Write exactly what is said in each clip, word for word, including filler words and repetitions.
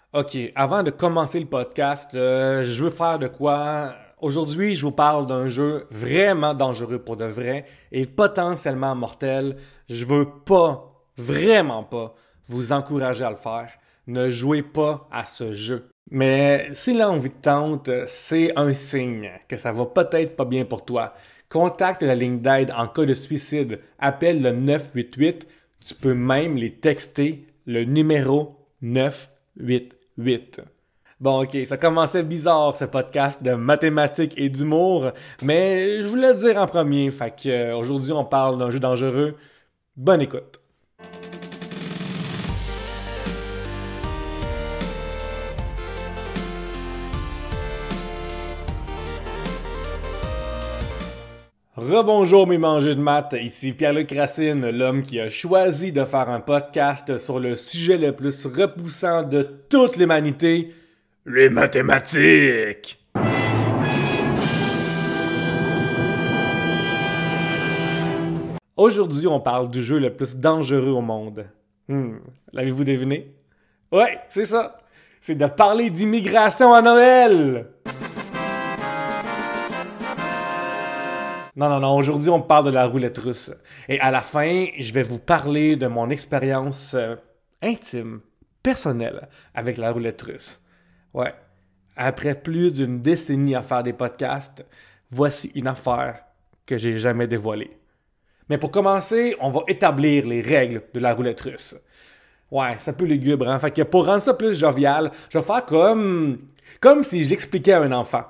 OK, avant de commencer le podcast, euh, je veux faire de quoi? Aujourd'hui, je vous parle d'un jeu vraiment dangereux pour de vrai et potentiellement mortel. Je veux pas, vraiment pas, vous encourager à le faire. Ne jouez pas à ce jeu. Mais si l'envie te tente, c'est un signe que ça va peut-être pas bien pour toi. Contacte la ligne d'aide en cas de suicide. Appelle le neuf huit huit. Tu peux même les texter le numéro neuf huit huit. Bon, ok, ça commençait bizarre ce podcast de mathématiques et d'humour, mais je voulais le dire en premier, fait que euh, aujourd'hui on parle d'un jeu dangereux. Bonne écoute. Rebonjour mes mangeux de maths, ici Pierre-Luc Racine, l'homme qui a choisi de faire un podcast sur le sujet le plus repoussant de toute l'humanité, les mathématiques. Aujourd'hui, on parle du jeu le plus dangereux au monde. Hmm, l'avez-vous deviné? Ouais, c'est ça. C'est de parler d'immigration à Noël. Non, non, non, aujourd'hui on parle de la roulette russe. Et à la fin, je vais vous parler de mon expérience euh, intime, personnelle, avec la roulette russe. Ouais, après plus d'une décennie à faire des podcasts, voici une affaire que j'ai jamais dévoilée. Mais pour commencer, on va établir les règles de la roulette russe. Ouais, c'est un peu lugubre, hein? Fait que pour rendre ça plus jovial, je vais faire comme... comme si je l'expliquais à un enfant.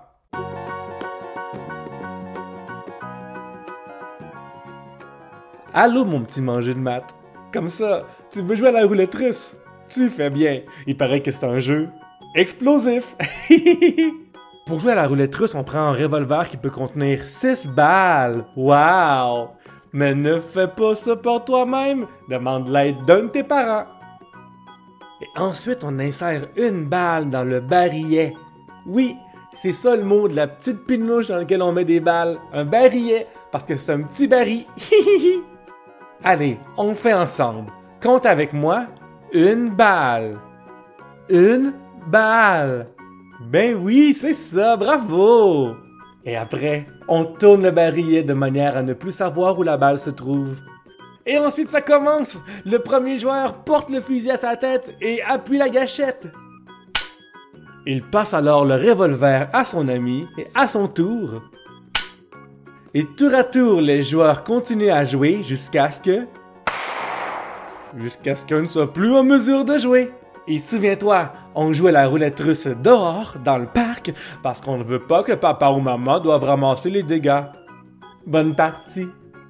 Allô, mon petit mangé de maths. Comme ça, tu veux jouer à la roulette russe? Tu fais bien. Il paraît que c'est un jeu explosif. Pour jouer à la roulette russe, on prend un revolver qui peut contenir six balles. Wow! Mais ne fais pas ça pour toi-même. Demande l'aide d'un de tes parents. Et ensuite, on insère une balle dans le barillet. Oui, c'est ça le mot de la petite pinouche dans laquelle on met des balles. Un barillet, parce que c'est un petit baril. Allez, on le fait ensemble. Compte avec moi. Une balle. Une balle. Ben oui, c'est ça, bravo. Et après, on tourne le barillet de manière à ne plus savoir où la balle se trouve. Et ensuite, ça commence. Le premier joueur porte le fusil à sa tête et appuie la gâchette. Il passe alors le revolver à son ami et à son tour. Et tour à tour, les joueurs continuent à jouer jusqu'à ce que... Jusqu'à ce qu'on ne soit plus en mesure de jouer. Et souviens-toi, on joue à la roulette russe dehors, dans le parc, parce qu'on ne veut pas que papa ou maman doivent ramasser les dégâts. Bonne partie.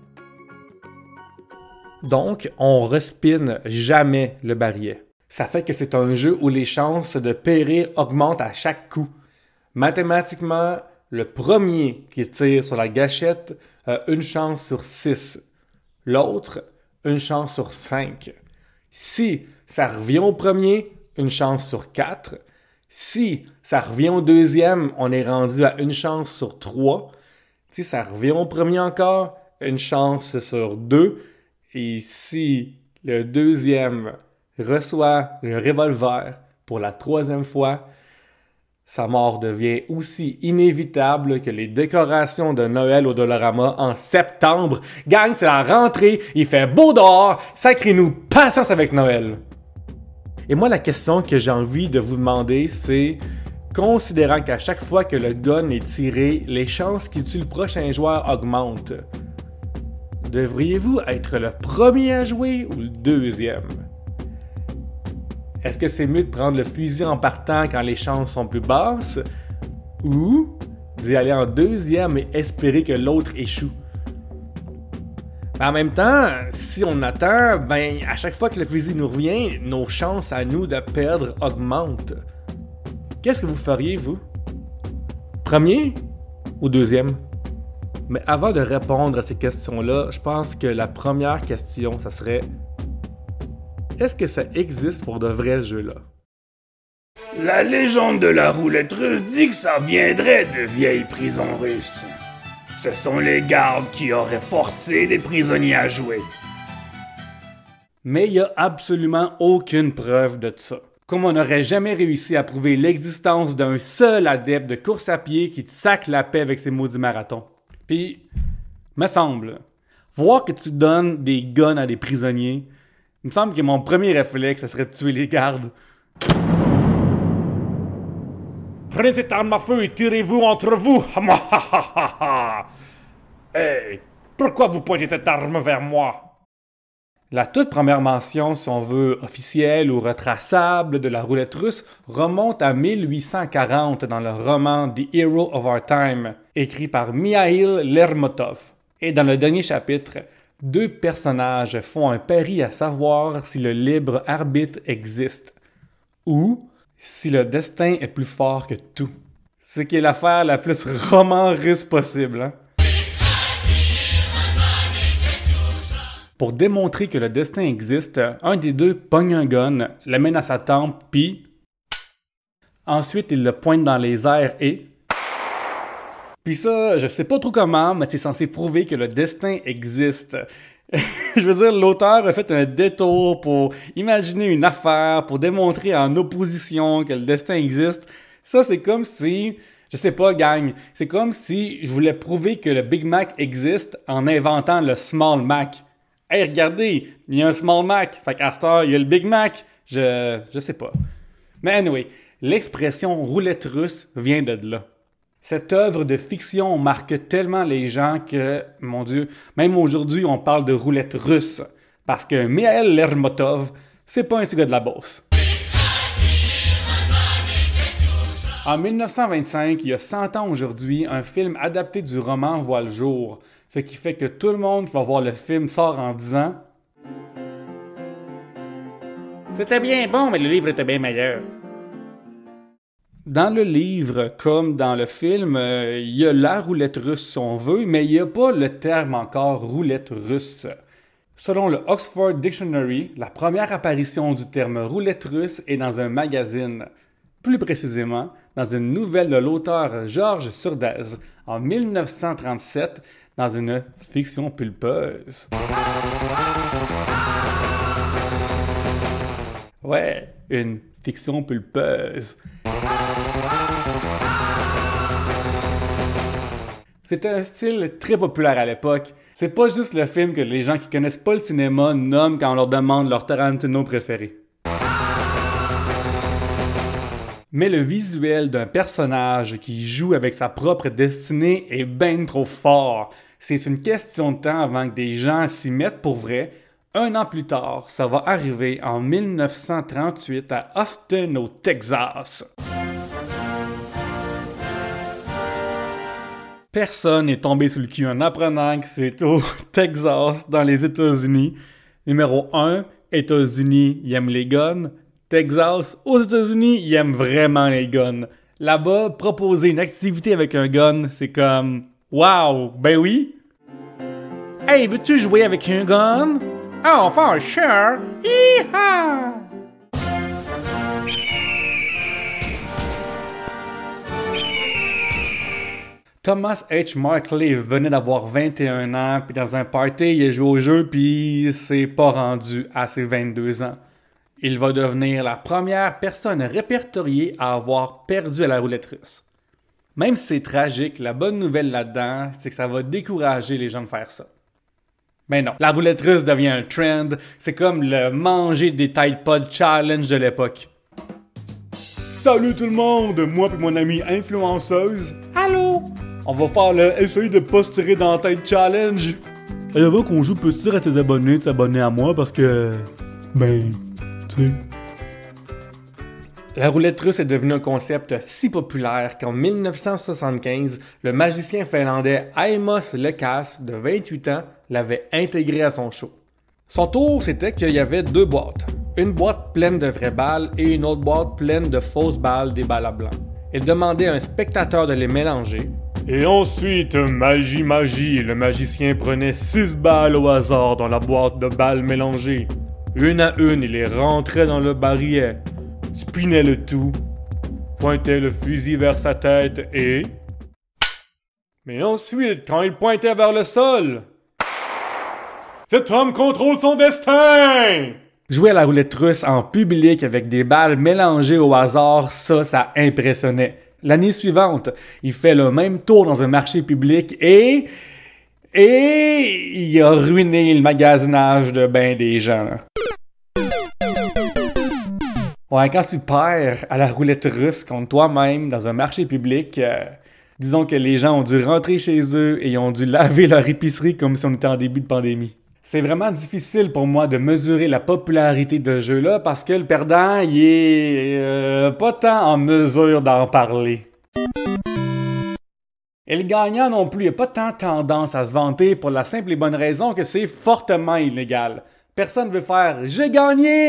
Donc, on respine jamais le barillet. Ça fait que c'est un jeu où les chances de périr augmentent à chaque coup. Mathématiquement, le premier qui tire sur la gâchette a une chance sur six. L'autre, une chance sur cinq. Si ça revient au premier, une chance sur quatre. Si ça revient au deuxième, on est rendu à une chance sur trois. Si ça revient au premier encore, une chance sur deux. Et si le deuxième reçoit le revolver pour la troisième fois, sa mort devient aussi inévitable que les décorations de Noël au Dollarama en septembre. Gang, c'est la rentrée, il fait beau dehors, sacrez-nous patience avec Noël. Et moi, la question que j'ai envie de vous demander, c'est, considérant qu'à chaque fois que le gun est tiré, les chances qu'il tue le prochain joueur augmentent, devriez-vous être le premier à jouer ou le deuxième? Est-ce que c'est mieux de prendre le fusil en partant quand les chances sont plus basses ou d'y aller en deuxième et espérer que l'autre échoue? Mais en même temps, si on attend, ben à chaque fois que le fusil nous revient, nos chances à nous de perdre augmentent. Qu'est-ce que vous feriez, vous? Premier ou deuxième? Mais avant de répondre à ces questions-là, je pense que la première question, ça serait: est-ce que ça existe pour de vrais ce jeu-là? La légende de la roulette russe dit que ça viendrait de vieilles prisons russes. Ce sont les gardes qui auraient forcé les prisonniers à jouer. Mais il n'y a absolument aucune preuve de ça. comme on n'aurait jamais réussi à prouver l'existence d'un seul adepte de course à pied qui te sac la paix avec ses maudits marathons. Puis, me semble, voir que tu donnes des guns à des prisonniers, il me semble que mon premier réflexe, ça serait de tuer les gardes. Prenez cette arme à feu et tirez-vous entre vous! Hey! Pourquoi vous pointez cette arme vers moi? La toute première mention, si on veut, officielle ou retraçable de la roulette russe remonte à mille huit cent quarante dans le roman The Hero of Our Time, écrit par Mikhail Lermontov. Et dans le dernier chapitre, deux personnages font un pari à savoir si le libre arbitre existe ou si le destin est plus fort que tout. Ce qui est l'affaire la plus roman russe possible, hein? Pour démontrer que le destin existe, un des deux pogne un gun, l'amène à sa tempe, puis... Ensuite, il le pointe dans les airs et... Puis ça, je sais pas trop comment, mais c'est censé prouver que le destin existe. Je veux dire, l'auteur a fait un détour pour imaginer une affaire, pour démontrer en opposition que le destin existe. Ça, c'est comme si... Je sais pas, gang. C'est comme si je voulais prouver que le Big Mac existe en inventant le Small Mac. Hey, regardez, il y a un Small Mac. Fait qu'à cette heure, il y a le Big Mac. Je... je sais pas. Mais anyway, l'expression roulette russe vient de là. Cette œuvre de fiction marque tellement les gens que, mon Dieu, même aujourd'hui, on parle de roulette russe. Parce que Mikhail Lermontov, c'est pas un petit gars de la Beauce. En mille neuf cent vingt-cinq, il y a cent ans aujourd'hui, un film adapté du roman voit le jour. Ce qui fait que tout le monde qui va voir le film sort en disant « C'était bien bon, mais le livre était bien meilleur. » Dans le livre, comme dans le film, euh, il y a la roulette russe si on veut, mais il n'y a pas le terme encore roulette russe. Selon le Oxford Dictionary, la première apparition du terme roulette russe est dans un magazine. Plus précisément, dans une nouvelle de l'auteur Georges Surdez en mille neuf cent trente-sept, dans une fiction pulpeuse. Ouais, une fiction pulpeuse. C'est un style très populaire à l'époque. C'est pas juste le film que les gens qui connaissent pas le cinéma nomment quand on leur demande leur Tarantino préféré. Mais le visuel d'un personnage qui joue avec sa propre destinée est ben trop fort. C'est une question de temps avant que des gens s'y mettent pour vrai. Un an plus tard, ça va arriver en mille neuf cent trente-huit à Austin, au Texas. Personne n'est tombé sous le cul en apprenant que c'est au Texas, dans les États-Unis. Numéro un, États-Unis, ils aiment les guns. Texas, aux États-Unis, ils aiment vraiment les guns. Là-bas, proposer une activité avec un gun, c'est comme... Wow, ben oui! Hey, veux-tu jouer avec un gun? Oh, for sure! Hi-ha! Thomas H. Markley venait d'avoir vingt et un ans, puis dans un party, il a joué au jeu, puis s'est pas rendu à ses vingt-deux ans. Il va devenir la première personne répertoriée à avoir perdu à la roulette russe. Même si c'est tragique, la bonne nouvelle là-dedans, c'est que ça va décourager les gens de faire ça. Mais non, la roulette russe devient un trend, c'est comme le manger des Tide Pod Challenge de l'époque. Salut tout le monde, moi et mon amie influenceuse. Allô? On va faire le essayer de pas se tirer dans la tête challenge. Et avant qu'on joue, peux-tu dire à tes abonnés de s'abonner à moi parce que... Ben... tu sais... La roulette russe est devenue un concept si populaire qu'en mille neuf cent soixante-quinze, le magicien finlandais Aimos Lekas, de vingt-huit ans, l'avait intégré à son show. Son tour, c'était qu'il y avait deux boîtes. Une boîte pleine de vraies balles et une autre boîte pleine de fausses balles, des balles à blanc. Il demandait à un spectateur de les mélanger. Et ensuite, magie, magie, le magicien prenait six balles au hasard dans la boîte de balles mélangées. Une à une, il les rentrait dans le barillet, spinait le tout, pointait le fusil vers sa tête et... Mais ensuite, quand il pointait vers le sol... Cet homme contrôle son destin! Jouer à la roulette russe en public avec des balles mélangées au hasard, ça, ça impressionnait. L'année suivante, il fait le même tour dans un marché public et... Et... il a ruiné le magasinage de ben des gens, là. Ouais, quand tu perds à la roulette russe contre toi-même dans un marché public, euh, disons que les gens ont dû rentrer chez eux et ils ont dû laver leur épicerie comme si on était en début de pandémie. C'est vraiment difficile pour moi de mesurer la popularité de ce jeu-là parce que le perdant, il est euh, pas tant en mesure d'en parler. Et le gagnant non plus, il n'a pas tant tendance à se vanter pour la simple et bonne raison que c'est fortement illégal. Personne ne veut faire « J'ai gagné !»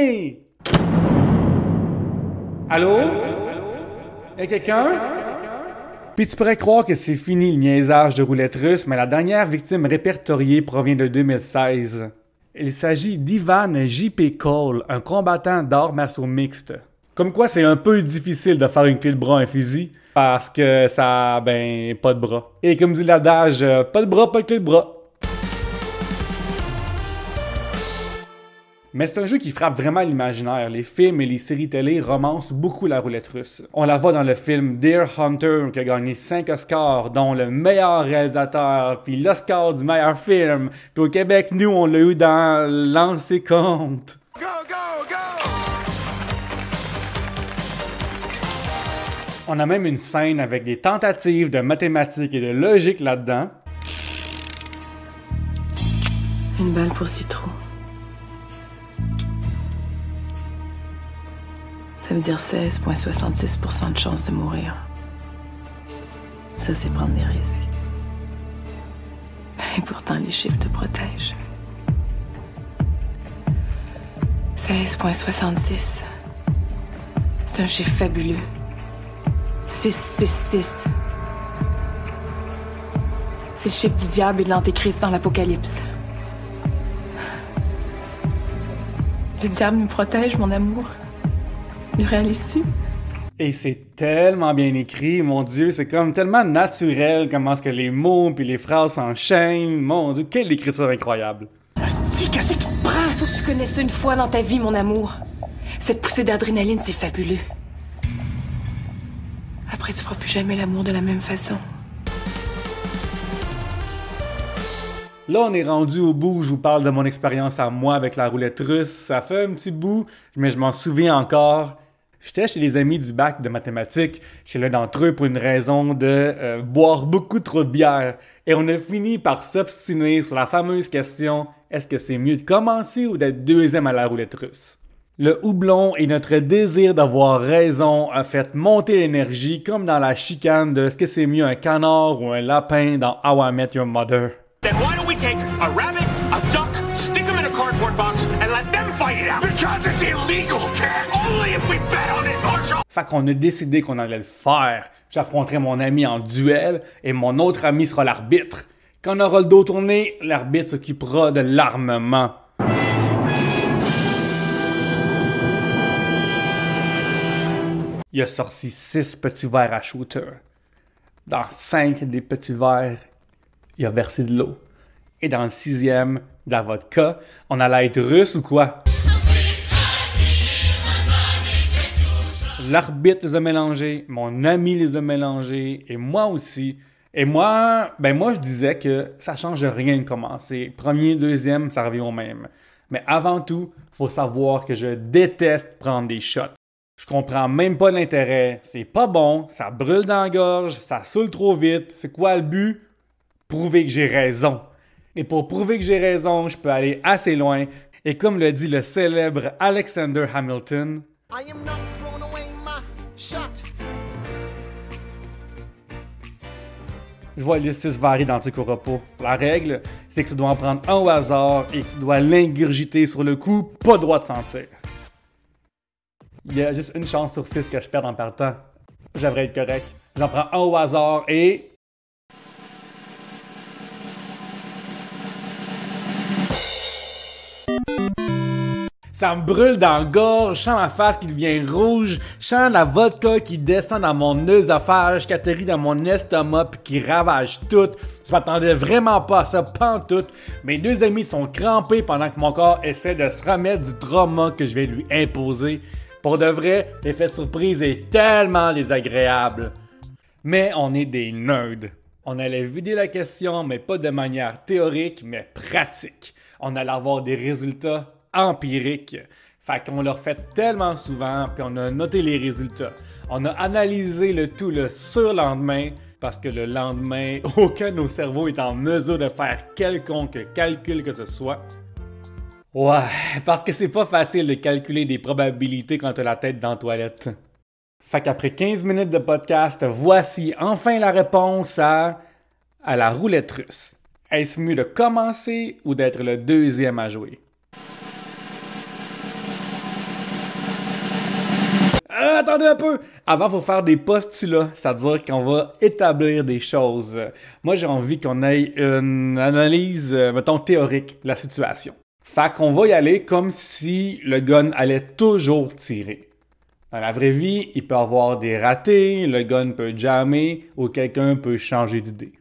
Allô? Y'a quelqu'un? Puis tu pourrais croire que c'est fini le niaisage de roulette russe, mais la dernière victime répertoriée provient de deux mille seize. Il s'agit d'Ivan J P Cole, un combattant d'arts martiaux mixtes. Comme quoi c'est un peu difficile de faire une clé de bras à un fusil, parce que ça a, ben, pas de bras. Et comme dit l'adage, euh, pas de bras, pas de clé de bras. Mais c'est un jeu qui frappe vraiment l'imaginaire. Les films et les séries télé romancent beaucoup la roulette russe. On la voit dans le film Deer Hunter qui a gagné cinq Oscars, dont le meilleur réalisateur, puis l'Oscar du meilleur film. Puis au Québec, nous, on l'a eu dans Lancer compte. Go, go, go! On a même une scène avec des tentatives de mathématiques et de logique là-dedans. Une balle pour Citro. Ça veut dire seize virgule soixante-six pour cent de chance de mourir. Ça, c'est prendre des risques. Et pourtant, les chiffres te protègent. seize virgule soixante-six. C'est un chiffre fabuleux. six six six. C'est le chiffre du diable et de l'antéchrist dans l'Apocalypse. Le diable nous protège, mon amour. Le réalises-tu? Et c'est tellement bien écrit, mon Dieu, c'est comme tellement naturel comment est-ce que les mots puis les phrases s'enchaînent. Mon Dieu, quelle écriture incroyable. Hostie, qu'est-ce qui te prend? Faut que tu connaisses ça une fois dans ta vie, mon amour. Cette poussée d'adrénaline, c'est fabuleux. Après, tu feras plus jamais l'amour de la même façon. Là, on est rendu au bout où je vous parle de mon expérience à moi avec la roulette russe. Ça fait un petit bout, mais je m'en souviens encore. J'étais chez les amis du bac de mathématiques, chez l'un d'entre eux pour une raison de euh, boire beaucoup trop de bière. Et on a fini par s'obstiner sur la fameuse question « Est-ce que c'est mieux de commencer ou d'être deuxième à la roulette russe? » Le houblon et notre désir d'avoir raison a fait monter l'énergie comme dans la chicane de « Est-ce que c'est mieux un canard ou un lapin dans How I Met Your Mother? » Then why don't we take a rabbit, a duck, stick them in a cardboard box, and let them fight it out? Because it's illegal, Ted! Only if we bet on it, Marshall! Fait qu'on a décidé qu'on allait le faire. J'affronterai mon ami en duel et mon autre ami sera l'arbitre. Quand on aura le dos tourné, l'arbitre s'occupera de l'armement. Il a sorti six petits verres à shooter. Dans cinq des petits verres, il a versé de l'eau. Et dans le sixième, de la vodka. On allait être russe ou quoi? L'arbitre les a mélangés, mon ami les a mélangés, et moi aussi. Et moi, ben moi je disais que ça change rien de commencer. Premier, deuxième, ça revient au même. Mais avant tout, faut savoir que je déteste prendre des shots. Je comprends même pas l'intérêt. C'est pas bon, ça brûle dans la gorge, ça saoule trop vite. C'est quoi le but? Prouver que j'ai raison. Et pour prouver que j'ai raison, je peux aller assez loin. Et comme le dit le célèbre Alexander Hamilton, I am not throwing away my shot. Je vois les six variés dans le au repos. La règle, c'est que tu dois en prendre un au hasard et tu dois l'ingurgiter sur le coup, pas droit de sentir. Il y a juste une chance sur six que je perde en partant. J'aimerais être correct. J'en prends un au hasard et... Ça me brûle dans la gorge, je sens ma face qui devient rouge, je sens la vodka qui descend dans mon œsophage, qui atterrit dans mon estomac puis qui ravage tout. Je m'attendais vraiment pas à ça, pantoute. Mes deux amis sont crampés pendant que mon corps essaie de se remettre du trauma que je vais lui imposer. Pour de vrai, l'effet surprise est tellement désagréable. Mais on est des nerds. On allait vider la question, mais pas de manière théorique, mais pratique. On allait avoir des résultats empiriques. Fait qu'on l'a fait tellement souvent, puis on a noté les résultats. On a analysé le tout le surlendemain, parce que le lendemain, aucun de nos cerveaux est en mesure de faire quelconque calcul que ce soit. Ouais, parce que c'est pas facile de calculer des probabilités quand t'as la tête dans la toilette. Fait qu'après quinze minutes de podcast, voici enfin la réponse à, à la roulette russe. Est-ce mieux de commencer ou d'être le deuxième à jouer? Euh, attendez un peu! Avant, il faut faire des postulats, c'est-à-dire qu'on va établir des choses. Moi, j'ai envie qu'on ait une analyse, euh, mettons, théorique de la situation. Fait qu'on va y aller comme si le gun allait toujours tirer. Dans la vraie vie, il peut y avoir des ratés, le gun peut jammer ou quelqu'un peut changer d'idée.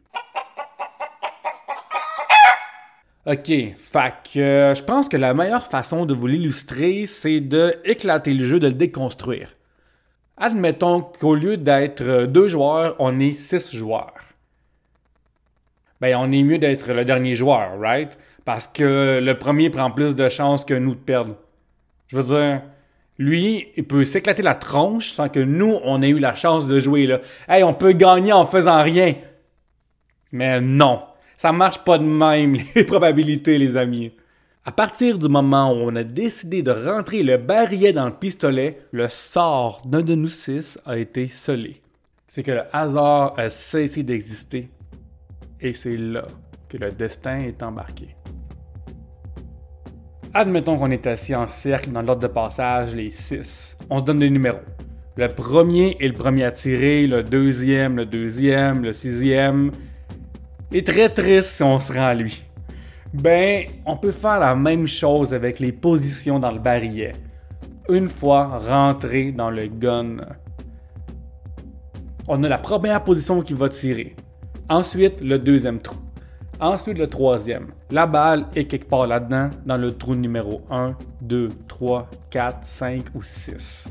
Ok, fait que euh, je pense que la meilleure façon de vous l'illustrer, c'est de éclater le jeu, de le déconstruire. Admettons qu'au lieu d'être deux joueurs, on est six joueurs. Ben, on est mieux d'être le dernier joueur, right? Parce que le premier prend plus de chances que nous de perdre. Je veux dire, lui, il peut s'éclater la tronche sans que nous, on ait eu la chance de jouer, là. Hey, on peut gagner en faisant rien. Mais non, ça marche pas de même, les probabilités, les amis. À partir du moment où on a décidé de rentrer le barillet dans le pistolet, le sort d'un de nous six a été scellé. C'est que le hasard a cessé d'exister. Et c'est là que le destin est embarqué. Admettons qu'on est assis en cercle dans l'ordre de passage, les six. On se donne des numéros. Le premier est le premier à tirer, le deuxième, le deuxième, le sixième. Et très triste si on se rend à lui. Ben, on peut faire la même chose avec les positions dans le barillet. Une fois rentré dans le gun, on a la première position qui va tirer. Ensuite, le deuxième trou. Ensuite, le troisième. La balle est quelque part là-dedans, dans le trou numéro un, deux, trois, quatre, cinq ou six.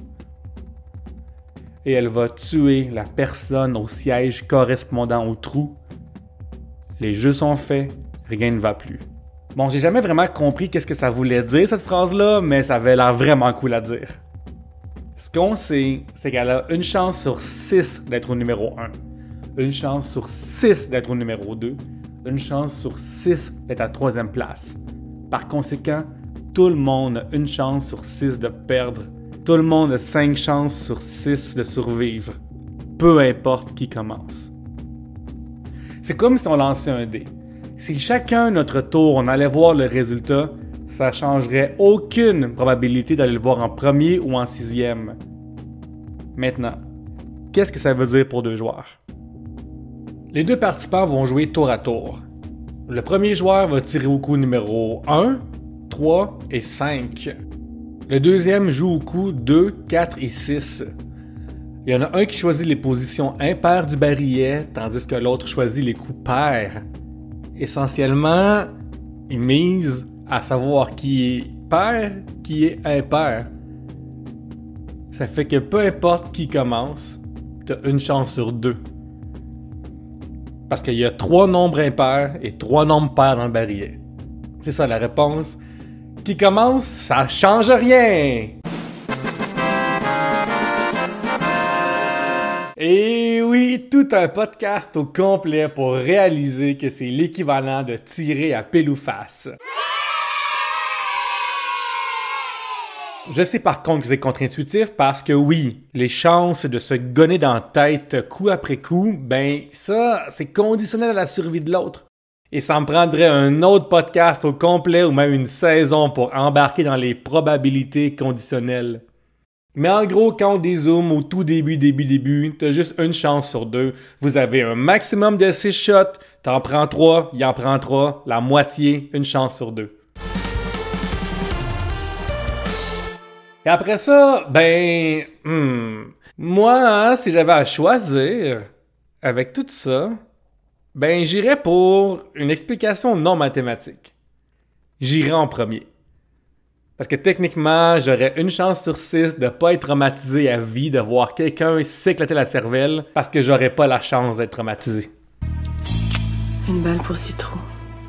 Et elle va tuer la personne au siège correspondant au trou. Les jeux sont faits, rien ne va plus. Bon, j'ai jamais vraiment compris qu'est-ce que ça voulait dire, cette phrase-là, mais ça avait l'air vraiment cool à dire. Ce qu'on sait, c'est qu'elle a une chance sur six d'être au numéro un, une chance sur six d'être au numéro deux, une chance sur six d'être à la troisième place. Par conséquent, tout le monde a une chance sur six de perdre. Tout le monde a cinq chances sur six de survivre. Peu importe qui commence. C'est comme si on lançait un dé. Si chacun, notre tour, on allait voir le résultat, ça changerait aucune probabilité d'aller le voir en premier ou en sixième. Maintenant, qu'est-ce que ça veut dire pour deux joueurs? Les deux participants vont jouer tour à tour. Le premier joueur va tirer au coup numéro un, trois et cinq. Le deuxième joue au coup deux, quatre et six. Il y en a un qui choisit les positions impaires du barillet, tandis que l'autre choisit les coups pairs. Essentiellement, il mise à savoir qui est pair, qui est impair. Ça fait que peu importe qui commence, t'as une chance sur deux. Parce qu'il y a trois nombres impairs et trois nombres pairs dans le barillet. C'est ça la réponse. Qui commence, ça change rien! Et oui, tout un podcast au complet pour réaliser que c'est l'équivalent de tirer à pile ou face. Je sais par contre que c'est contre-intuitif parce que oui, les chances de se gonner dans la tête coup après coup, ben ça, c'est conditionnel à la survie de l'autre. Et ça me prendrait un autre podcast au complet ou même une saison pour embarquer dans les probabilités conditionnelles. Mais en gros, quand on dézoome au tout début, début, début, t'as juste une chance sur deux. Vous avez un maximum de six shots, t'en prends trois, il en prend trois, la moitié, une chance sur deux. Et après ça, ben... Hmm, moi, hein, si j'avais à choisir, avec tout ça, ben j'irais pour une explication non mathématique. J'irais en premier. Parce que techniquement, j'aurais une chance sur six de pas être traumatisé à vie, de voir quelqu'un s'éclater la cervelle, parce que j'aurais pas la chance d'être traumatisé. Une balle pour six trous.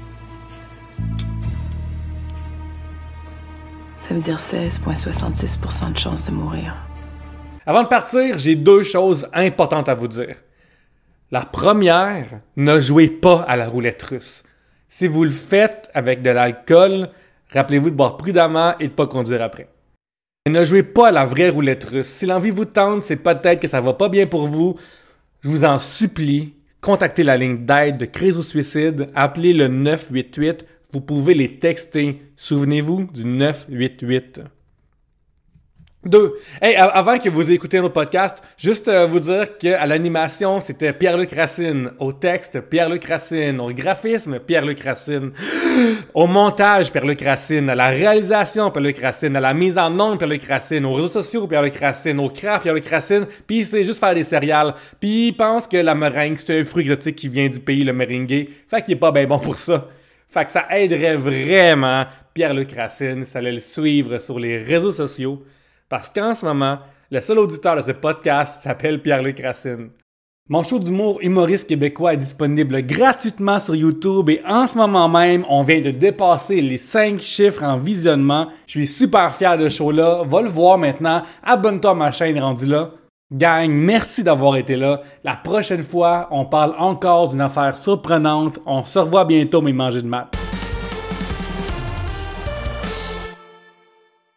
Ça veut dire seize virgule soixante-six pour cent de chance de mourir. Avant de partir, j'ai deux choses importantes à vous dire. La première, ne jouez pas à la roulette russe. Si vous le faites avec de l'alcool, rappelez-vous de boire prudemment et de ne pas conduire après. Et ne jouez pas à la vraie roulette russe. Si l'envie vous tente, c'est peut-être que ça va pas bien pour vous. Je vous en supplie, contactez la ligne d'aide de crise ou suicide, appelez le neuf huit huit, vous pouvez les texter. Souvenez-vous du neuf huit huit. Deux. Hey, avant que vous écoutiez notre podcast, juste euh, vous dire qu'à l'animation, c'était Pierre-Luc Racine. Au texte, Pierre-Luc Racine. Au graphisme, Pierre-Luc Racine. Au montage, Pierre-Luc Racine. À la réalisation, Pierre-Luc Racine. À la mise en onde, Pierre-Luc Racine. Aux réseaux sociaux, Pierre-Luc Racine. Au craft, Pierre-Luc Racine. Puis il sait juste faire des céréales. Puis il pense que la meringue, c'est un fruit exotique qui vient du pays, le meringué. Fait qu'il est pas bien bon pour ça. Fait que ça aiderait vraiment Pierre-Luc Racine, ça allait le suivre sur les réseaux sociaux. Parce qu'en ce moment, le seul auditeur de ce podcast s'appelle Pierre-Luc Racine. Mon show d'humour humoriste québécois est disponible gratuitement sur YouTube et en ce moment même, on vient de dépasser les cinq chiffres en visionnement. Je suis super fier de ce show-là. Va le voir maintenant. Abonne-toi à ma chaîne rendue là. Gang, merci d'avoir été là. La prochaine fois, on parle encore d'une affaire surprenante. On se revoit bientôt, mes mangés de maths.